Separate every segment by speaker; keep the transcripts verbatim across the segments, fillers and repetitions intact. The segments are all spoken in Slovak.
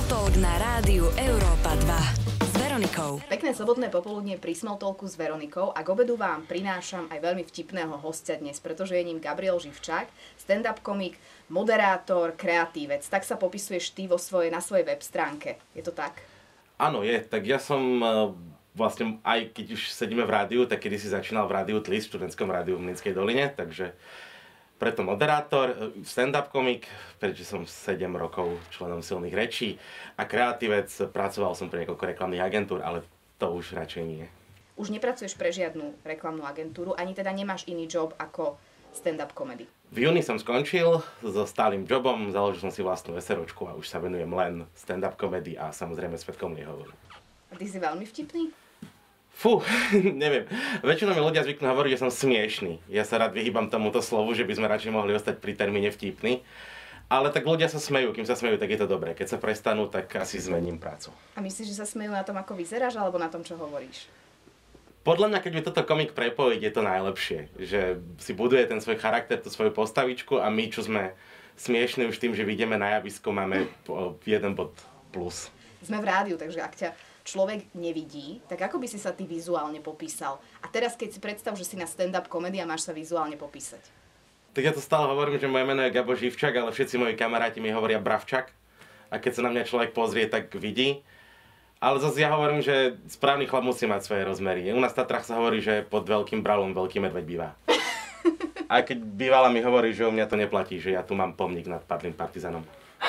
Speaker 1: Talk na rádiu Europa dva s Veronikou.
Speaker 2: Pekné sobotné popoludnie pri Small Talku s Veronikou a k obedu vám prinášam aj veľmi vtipného hostia dnes, pretože je ním Gabo Žifčák, stand-up komik, moderátor, kreatívec. Tak sa popisuješ ty vo svojej, na svojej web stránke. Je to tak?
Speaker 3: Áno, je. Tak ja som vlastne, aj keď už sedíme v rádiu, tak kedy si začínal v rádiu Tlis, v študentskom rádiu v Mlynskej doline, takže preto moderátor, stand-up komik, pretože som sedem rokov členom Silných rečí a kreatívec, pracoval som pre niekoľko reklamných agentúr, ale to už radšej nie.
Speaker 2: Už nepracuješ pre žiadnu reklamnú agentúru, ani teda nemáš iný job ako stand-up comedy.
Speaker 3: V júni som skončil so stálym jobom, založil som si vlastnú SROčku a už sa venujem len stand-up comedy a samozrejme svedkom nehovoru.
Speaker 2: A ty si veľmi vtipný?
Speaker 3: Fú, neviem. Väčšinou mi ľudia zvyknú hovoriť, že som smiešný. Ja sa rád vyhýbam tomuto slovu, že by sme radšej mohli ostať pri termíne vtipný. Ale tak ľudia sa smejú, kým sa smejú, tak je to dobré. Keď sa prestanú, tak asi zmením prácu.
Speaker 2: A myslíš, že sa smejú na tom, ako vyzeráš, alebo na tom, čo hovoríš?
Speaker 3: Podľa mňa, keď by toto komik prepojiť, je to najlepšie. Že si buduje ten svoj charakter, tú svoju postavičku a my, čo sme smiešní už tým, že vyjdeme na javisko, máme jeden bod plus.
Speaker 2: Sme v rádiu, takže ak ťa človek nevidí, tak ako by si sa ty vizuálne popísal? A teraz, keď si predstav, že si na stand-up komedy a máš sa vizuálne popísať.
Speaker 3: Tak ja to stále hovorím, že moje meno je Gabo Žifčák, ale všetci moji kamaráti mi hovoria Bravčak. A keď sa na mňa človek pozrie, tak vidí. Ale zase ja hovorím, že správny chlap musí mať svoje rozmery. U nás v Tatrách sa hovorí, že pod veľkým bralom veľký medveď býva. A keď bývala mi hovorí, že u mňa to neplatí, že ja tu mám pomník nad padlým partizanom.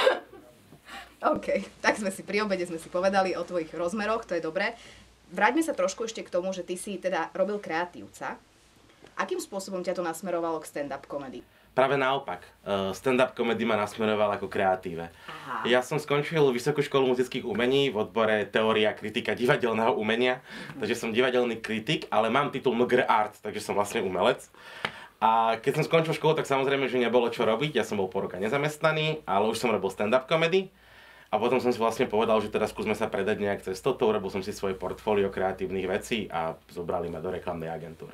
Speaker 2: OK, tak sme si pri obede sme si povedali o tvojich rozmeroch, to je dobré. Vráťme sa trošku ešte k tomu, že ty si teda robil kreatívca. Akým spôsobom ťa to nasmerovalo k stand-up komedy?
Speaker 3: Práve naopak. Stand-up komedy ma nasmeroval ako kreatíve. Aha. Ja som skončil Vysokú školu muzických umení v odbore teória kritika divadelného umenia, takže som divadelný kritik, ale mám titul em gé er art, takže som vlastne umelec. A keď som skončil školu, tak samozrejme, že nebolo čo robiť. Ja som bol po roka nezamestnaný, ale už som robil stand-up komedy. A potom som si vlastne povedal, že teda skúsme sa predať nejak cestou, urobil som si svoje portfólio kreatívnych vecí a zobrali ma do reklamnej agentúry.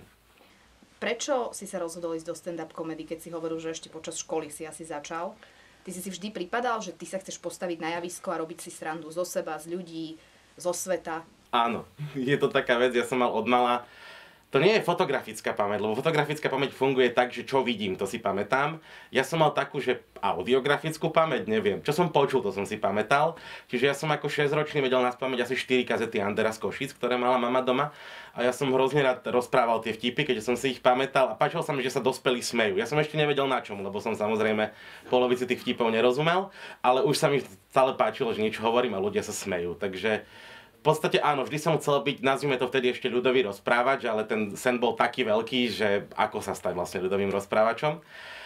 Speaker 2: Prečo si sa rozhodol ísť do stand-up komedy, keď si hovoril, že ešte počas školy si asi začal? Ty si si vždy pripadal, že ty sa chceš postaviť na javisko a robiť si srandu zo seba, z ľudí, zo sveta? Áno,
Speaker 3: je to taká vec, ja som mal odmala. To nie je fotografická pamäť, lebo fotografická pamäť funguje tak, že čo vidím, to si pamätám. Ja som mal takú, že audiografickú pamäť, neviem. Čo som počul, to som si pamätal. Čiže ja som ako šesťročný vedel naspamäť asi štyri kazety Andera z Košic, ktoré mala mama doma. A ja som hrozne rád rozprával tie vtipy, keďže som si ich pamätal a páčilo sa mi, že sa dospelí smejú. Ja som ešte nevedel na čom, lebo som samozrejme polovici tých vtipov nerozumel, ale už sa mi stále páčilo, že niečo hovorím a ľudia sa smejú. Takže v podstate áno, vždy som chcel byť, nazvime to vtedy ešte ľudový rozprávač, ale ten sen bol taký veľký, že ako sa stať vlastne ľudovým rozprávačom.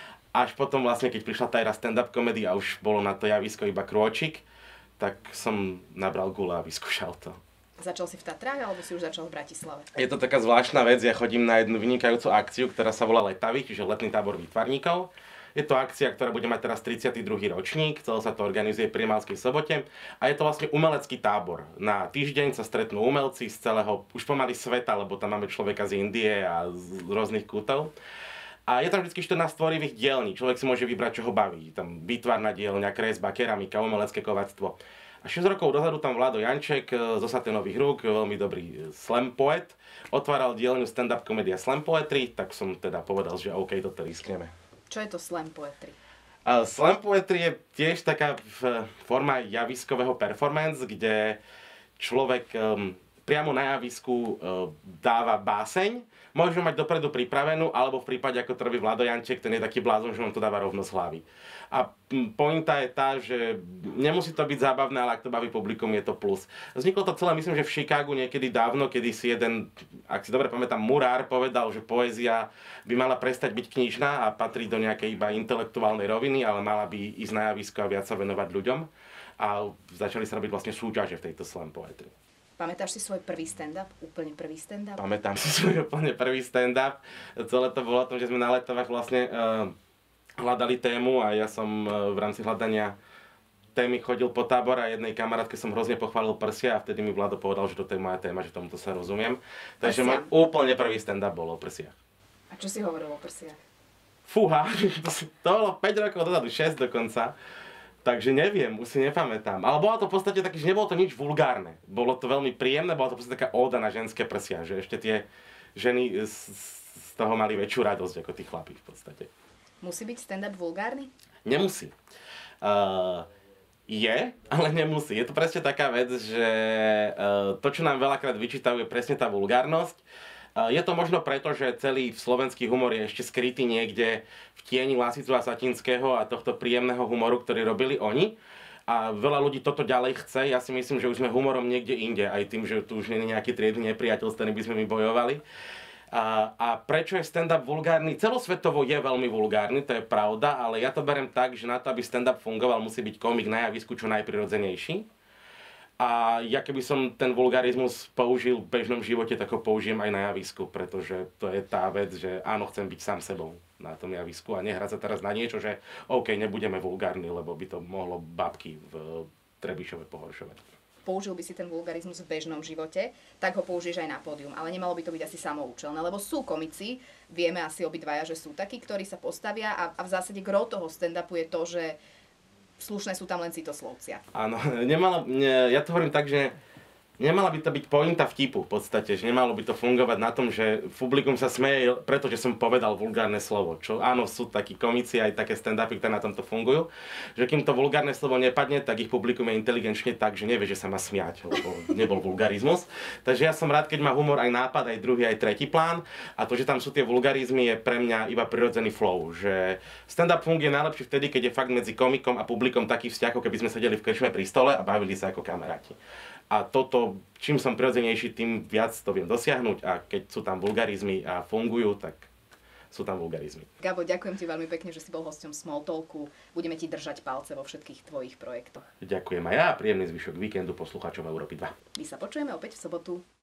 Speaker 3: Až potom vlastne, keď prišla tá éra stand-up komedy a už bolo na to javisko iba krôčik, tak som nabral gule a vyskúšal to.
Speaker 2: Začal si v Tatrách, alebo si už začal v Bratislave?
Speaker 3: Je to taká zvláštna vec, ja chodím na jednu vynikajúcu akciu, ktorá sa volá Letavy, čiže letný tábor výtvarníkov. Je to akcia, ktorá bude mať teraz tridsiaty druhý ročník, celé sa to organizuje pri Malskej Sobote a je to vlastne umelecký tábor. Na týždeň sa stretnú umelci z celého, už pomaly sveta, lebo tam máme človeka z Indie a z rôznych kútov. A je tam vždy štrnásť tvorivých dielní, človek si môže vybrať, čo ho baví. Tam výtvarná dielňa, kresba, keramika, umelecké kováctvo. A šesť rokov dozadu tam Vlado Janček zo Saténových rúk, veľmi dobrý slam poet, otváral dielňu stand-up komédia Slam Poetry, tak som teda povedal, že OK, toto riskneme.
Speaker 2: Čo je to slam poetry?
Speaker 3: Uh, slam poetry je tiež taká forma javiskového performance, kde človek um, priamo na javisku uh, dáva báseň. Môže mať dopredu pripravenú, alebo v prípade, ako to robí Vlado Janček, ten je taký blázon, že on to dáva rovno z hlavy. A pointa je tá, že nemusí to byť zábavné, ale ak to baví publikum, je to plus. Vzniklo to celé, myslím, že v Chicagu niekedy dávno, kedy si jeden, ak si dobre pamätám, murár povedal, že poézia by mala prestať byť knižná a patrí do nejakej iba intelektuálnej roviny, ale mala by ísť na javisko a viac sa venovať ľuďom. A začali sa robiť vlastne súťaže v tejto slam poetry.
Speaker 2: Pamätáš si svoj prvý stand-up? Úplne prvý stand-up?
Speaker 3: Pamätám si svoj úplne prvý stand-up. Celé to bolo o tom, že sme na Letovách vlastne uh, hľadali tému a ja som uh, v rámci hľadania témy chodil po tábor a jednej kamarátke som hrozne pochválil prsia a vtedy mi Vlado povedal, že toto je moja téma, že tomuto sa rozumiem. Takže môj úplne prvý stand-up bol o prsiach.
Speaker 2: A čo si hovoril o prsiach?
Speaker 3: Fúha, to bolo päť rokov dozadu, šesť dokonca. Takže neviem, už si nepamätám. Ale bolo to v podstate také, že nebolo to nič vulgárne. Bolo to veľmi príjemné, bola to v podstate taká óda na ženské prsia, že ešte tie ženy z, z toho mali väčšiu radosť ako tí chlapí v podstate.
Speaker 2: Musí byť stand-up vulgárny?
Speaker 3: Nemusí. Uh, je, ale nemusí. Je to presne taká vec, že uh, to, čo nám veľakrát vyčítajú, je presne tá vulgárnosť. Uh, je to možno preto, že celý slovenský humor je ešte skrytý niekde v tieni Lasicu a Satinského a tohto príjemného humoru, ktorý robili oni. A veľa ľudí toto ďalej chce. Ja si myslím, že už sme humorom niekde inde, aj tým, že tu už nie je nejaký triedny nepriateľ, s ktorým by sme my bojovali. A, a prečo je stand-up vulgárny? Celosvetovo je veľmi vulgárny, to je pravda, ale ja to berem tak, že na to, aby stand-up fungoval, musí byť komik na javisku čo najprirodzenejší. A ja keby som ten vulgarizmus použil v bežnom živote, tak ho použijem aj na javisku, pretože to je tá vec, že áno, chcem byť sám sebou na tom javisku a nehrať sa teraz na niečo, že OK, nebudeme vulgárni, lebo by to mohlo babky v Trebišove pohoršovať.
Speaker 2: Použil by si ten vulgarizmus v bežnom živote, tak ho použiješ aj na pódium. Ale nemalo by to byť asi samoučelné, lebo sú komici, vieme asi obidvaja, že sú takí, ktorí sa postavia a, a v zásade gro toho stand-upu je to, že slušné sú tam len citoslovcia.
Speaker 3: Áno, nemala, ne, ja to hovorím tak, že nemala by to byť pointa vtipu v podstate, že nemalo by to fungovať na tom, že publikum sa smeje, pretože som povedal vulgárne slovo. Čo áno, sú takí komici, aj také stand-upy, ktoré na tomto fungujú, že kým to vulgárne slovo nepadne, tak ich publikum je inteligenčne tak, že nevie, že sa má smiať, lebo nebol vulgarizmus. Takže ja som rád, keď má humor aj nápad, aj druhý, aj tretí plán a to, že tam sú tie vulgarizmy, je pre mňa iba prirodzený flow, že stand-up funguje najlepšie vtedy, keď je fakt medzi komikom a publikom taký vzťah, ako keby sme sedeli v krčme pri stole a bavili sa ako kamaráti. A toto, čím som prirodzenejší, tým viac to viem dosiahnuť a keď sú tam vulgarizmy a fungujú, tak sú tam vulgarizmy.
Speaker 2: Gabo, ďakujem ti veľmi pekne, že si bol hosťom Small Talku. Budeme ti držať palce vo všetkých tvojich projektoch.
Speaker 3: Ďakujem aj ja a príjemný zvyšok víkendu poslucháčov Európy dva.
Speaker 2: My sa počujeme opäť v sobotu.